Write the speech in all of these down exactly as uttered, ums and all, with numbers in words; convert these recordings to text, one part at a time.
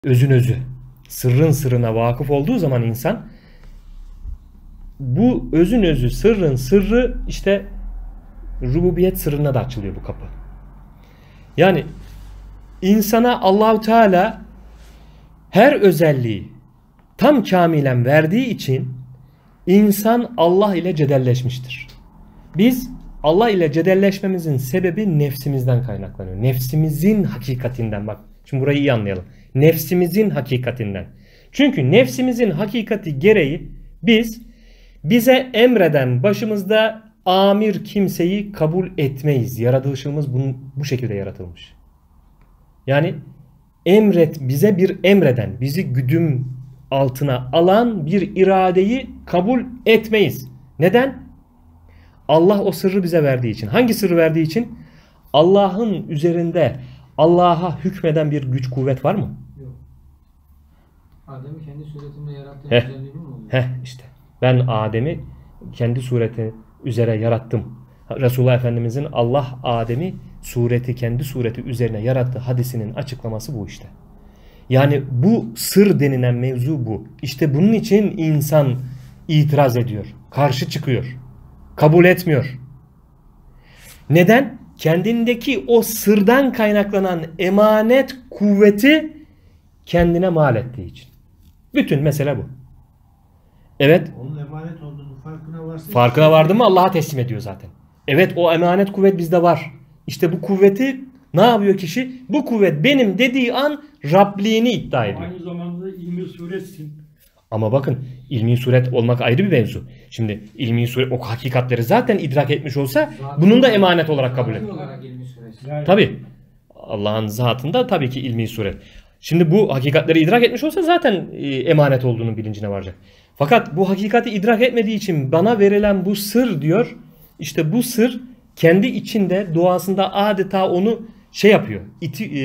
özün özü, sırrın sırrına vakıf olduğu zaman insan, bu özün özü, sırrın sırrı işte rububiyet sırrına da açılıyor bu kapı. Yani insana Allahu Teala her özelliği tam kamilen verdiği için insan Allah ile cedelleşmiştir. Biz Allah ile cedelleşmemizin sebebi nefsimizden kaynaklanıyor. Nefsimizin hakikatinden, bak şimdi burayı iyi anlayalım. Nefsimizin hakikatinden. Çünkü nefsimizin hakikati gereği biz bize emreden başımızda amir kimseyi kabul etmeyiz. Yaratılışımız bunun, bu şekilde yaratılmış. Yani emret, bize bir emreden, bizi güdüm altına alan bir iradeyi kabul etmeyiz. Neden? Allah o sırrı bize verdiği için. Hangi sırrı verdiği için? Allah'ın üzerinde Allah'a hükmeden bir güç kuvvet var mı? Yok. Adem'i kendi suretinde yarattığı Heh. özelliği mi oluyor? Heh işte. Ben Adem'i kendi sureti üzere yarattım. Resulullah Efendimizin Allah Adem'i sureti kendi sureti üzerine yarattığı hadisinin açıklaması bu işte. Yani bu sır denilen mevzu bu. İşte bunun için insan itiraz ediyor. Karşı çıkıyor. Kabul etmiyor. Neden? Kendindeki o sırdan kaynaklanan emanet kuvveti kendine mal ettiği için. Bütün mesele bu. Evet. Onun emanet olduğunu farkına varsa... Farkına vardı mı Allah'a teslim ediyor zaten. Evet, o emanet kuvvet bizde var. İşte bu kuvveti ne yapıyor kişi? Bu kuvvet benim dediği an Rabliğini iddia ediyor. Aynı zamanda ilmi suretsin. Ama bakın, ilmi suret olmak ayrı bir mevzu. Şimdi ilmi suret o hakikatleri zaten idrak etmiş olsa Zaten bunun da emanet olarak kabul Zaten edilir. olarak ilmi süresi. Yani Tabii. Allah'ın zatında tabii ki ilmi suret. Şimdi bu hakikatleri idrak etmiş olsa zaten e, emanet olduğunun bilincine varacak. Fakat bu hakikati idrak etmediği için bana verilen bu sır diyor. İşte bu sır kendi içinde doğasında adeta onu şey yapıyor. Iti, e,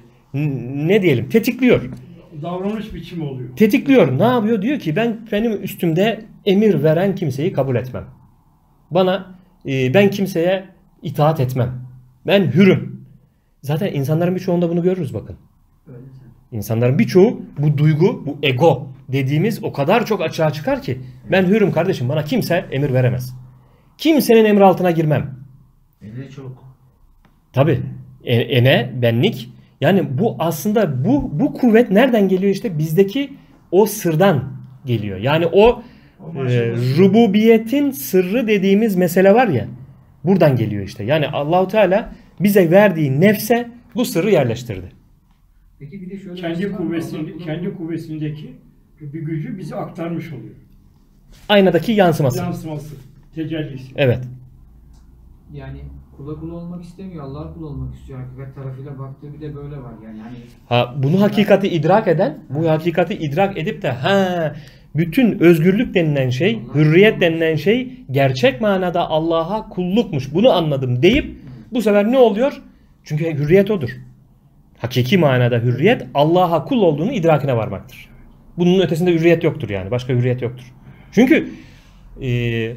ne diyelim, tetikliyor. davranış biçimi oluyor. Tetikliyor. Ne yapıyor? Diyor ki ben benim üstümde emir veren kimseyi kabul etmem. Bana e, ben kimseye itaat etmem. Ben hürüm. Zaten insanların birçoğunda bunu görürüz bakın. Öyle mi? İnsanların birçoğu bu duygu, bu ego dediğimiz o kadar çok açığa çıkar ki ben hürüm kardeşim, bana kimse emir veremez. Kimsenin emri altına girmem. Ele çok. Tabii. E, ene, benlik. Yani bu aslında bu bu kuvvet nereden geliyor işte? Bizdeki o sırdan geliyor. Yani o e, rububiyetin sırrı dediğimiz mesele var ya. Buradan geliyor işte. Yani Allahu Teala bize verdiği nefse bu sırrı yerleştirdi. Peki bir de şöyle Kendi bir şey var mı? kuvvesinde, Allah- kendi kuvvetindeki bir gücü bize aktarmış oluyor. Aynadaki yansıması. Yansıması, tecellisi. Evet. Yani kula kul olmak istemiyor, Allah'a kul olmak istiyor. Hakikat tarafıyla baktığı bir de böyle var yani. Hani Ha, bunu hakikati idrak eden, bu hakikati idrak edip de ha bütün özgürlük denilen şey, hürriyet denilen şey gerçek manada Allah'a kullukmuş. Bunu anladım deyip bu sefer ne oluyor? Çünkü hürriyet odur. Hakiki manada hürriyet Allah'a kul olduğunu idrakine varmaktır. Bunun ötesinde hürriyet yoktur yani. Başka hürriyet yoktur. Çünkü e,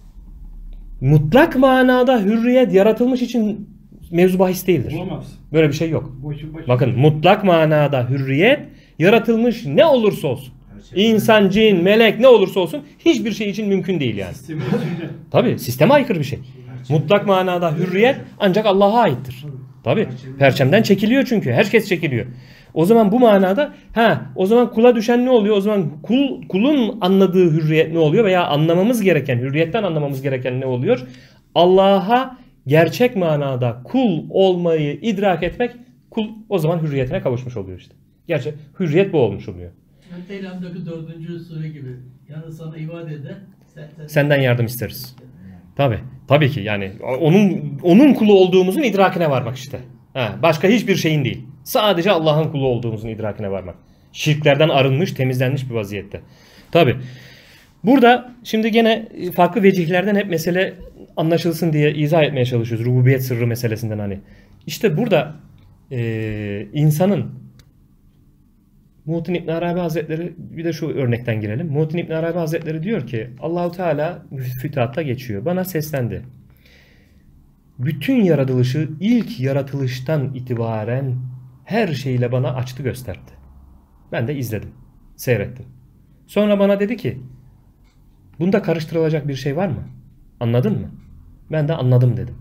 mutlak manada hürriyet yaratılmış için mevzu bahis değildir. Bulamaz. Böyle bir şey yok. Boşu boşu. Bakın, mutlak manada hürriyet yaratılmış ne olursa olsun. şey İnsan, cin, melek ne olursa olsun hiçbir şey için mümkün değil yani. Sistemin içinde. Tabii sisteme aykırı bir şey. Mutlak manada hürriyet ancak Allah'a aittir. Tabii. Perçemden çekiliyor çünkü. Herkes çekiliyor. O zaman bu manada ha o zaman kula düşen ne oluyor? O zaman kul kulun anladığı hürriyet ne oluyor veya anlamamız gereken, hürriyetten anlamamız gereken ne oluyor? Allah'a gerçek manada kul olmayı idrak etmek, kul o zaman hürriyetine kavuşmuş oluyor işte. Gerçek hürriyet bu olmuş oluyor. Mülteylam'daki dördüncü sure gibi. Yani sana ibadet eder. Sen, sen... Senden yardım isteriz. Tabii. Tabii ki yani onun onun kulu olduğumuzun idrakine varmak işte. Ha, başka hiçbir şeyin değil. Sadece Allah'ın kulu olduğumuzun idrakine varmak. Şirklerden arınmış, temizlenmiş bir vaziyette. Tabii. Burada şimdi gene farklı vecihlerden hep mesele anlaşılsın diye izah etmeye çalışıyoruz. Rububiyet sırrı meselesinden hani. İşte burada e, insanın Muhittin İbn Arabi Hazretleri, bir de şu örnekten girelim. Muhittin İbn Arabi Hazretleri diyor ki Allahu Teala fütuhatta geçiyor. Bana seslendi. Bütün yaratılışı ilk yaratılıştan itibaren her şeyle bana açtı gösterdi. Ben de izledim. Seyrettim. Sonra bana dedi ki bunda karıştırılacak bir şey var mı? Anladın mı? Ben de anladım dedim.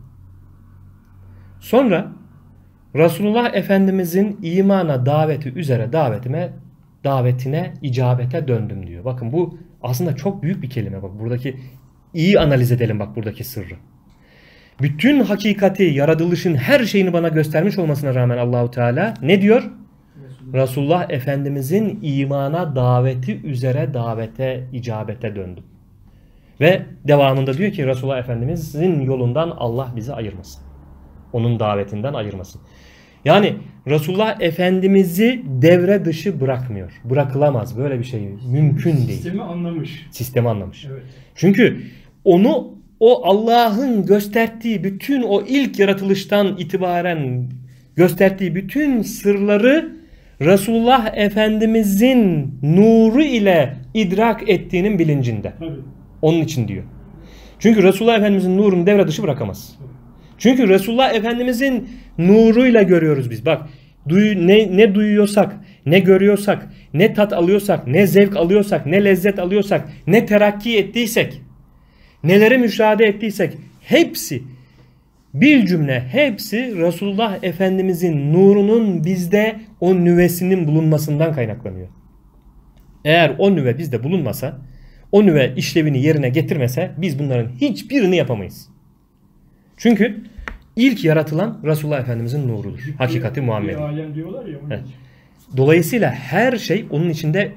Sonra Resulullah Efendimizin imana daveti üzere davetime, davetine, icabete döndüm diyor. Bakın bu aslında çok büyük bir kelime. Bak buradaki iyi analiz edelim bak buradaki sırrı. Bütün hakikati, yaratılışın her şeyini bana göstermiş olmasına rağmen Allahu Teala ne diyor? Resulullah. Resulullah Efendimizin imana daveti üzere davete, icabete döndüm. Ve devamında diyor ki Resulullah Efendimizin yolundan Allah bizi ayırmasın. Onun davetinden ayırmasın. Yani Resulullah Efendimiz'i devre dışı bırakmıyor. Bırakılamaz. Böyle bir şey mümkün değil. Sistemi anlamış. Sistemi anlamış. Evet. Çünkü onu o Allah'ın gösterdiği bütün o ilk yaratılıştan itibaren gösterdiği bütün sırları Resulullah Efendimizin nuru ile idrak ettiğinin bilincinde. Tabii. Onun için diyor. Çünkü Resulullah Efendimizin nurunu devre dışı bırakamaz. Çünkü Resulullah Efendimizin nuruyla görüyoruz biz. Bak duy, ne, ne duyuyorsak, ne görüyorsak, ne tat alıyorsak, ne zevk alıyorsak, ne lezzet alıyorsak, ne terakki ettiysek, neleri müşahede ettiysek hepsi bir cümle hepsi Resulullah Efendimizin nurunun bizde o nüvesinin bulunmasından kaynaklanıyor. Eğer o nüve bizde bulunmasa, o nüve işlevini yerine getirmese biz bunların hiçbirini yapamayız. Çünkü ilk yaratılan Resulullah Efendimizin nurudur. Hakikati Muhammedi. Bir alem diyorlar ya. Onun Evet. için. Dolayısıyla her şey onun içinde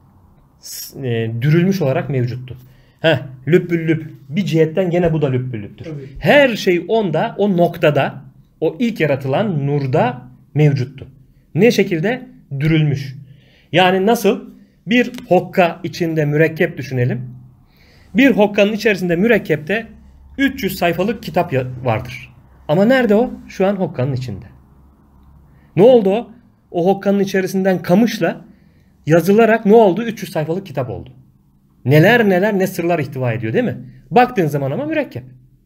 e, dürülmüş olarak mevcuttu. Heh, lübbül lüb. Bir cihetten gene bu da lübbül lübdür. Tabii. Her şey onda, o noktada, o ilk yaratılan nurda mevcuttu. Ne şekilde? Dürülmüş. Yani nasıl? Bir hokka içinde mürekkep düşünelim. Bir hokkanın içerisinde mürekkepte üç yüz sayfalık kitap vardır. Ama nerede o? Şu an hokkanın içinde. Ne oldu o? O hokkanın içerisinden kamışla yazılarak ne oldu? üç yüz sayfalık kitap oldu. Neler neler ne sırlar ihtiva ediyor değil mi? Baktığın zaman ama mürekkep.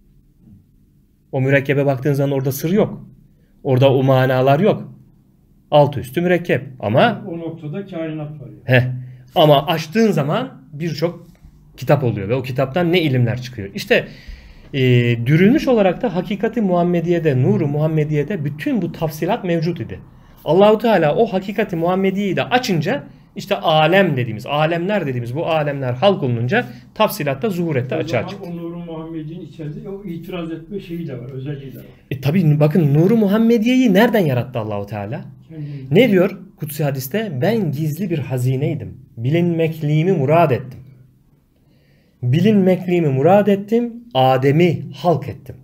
O mürekkebe baktığın zaman orada sır yok. Orada o manalar yok. Altı üstü mürekkep. Ama O noktada kainat var. Yani. heh, ama açtığın zaman birçok kitap oluyor ve o kitaptan ne ilimler çıkıyor. İşte e, dürülmüş olarak da hakikati Muhammediye'de, nuru Muhammediye'de bütün bu tafsilat mevcut idi. Allahu Teala o hakikati Muhammediye'yi de açınca işte alem dediğimiz, alemler dediğimiz bu alemler halk olunca tafsilatta zuhur etti, O açığa zaman çıktı. o Nur-u Muhammed'in içerisinde o itiraz etme şeyi de var, özelliği de var. E tabi bakın nuru Muhammediye'yi nereden yarattı Allahu Teala? Kendini- Ne diyor kutsi hadiste? Ben gizli bir hazineydim. Bilinmekliğimi murad ettim. Bilinmekliğimi murad ettim. Adem'i halk ettim.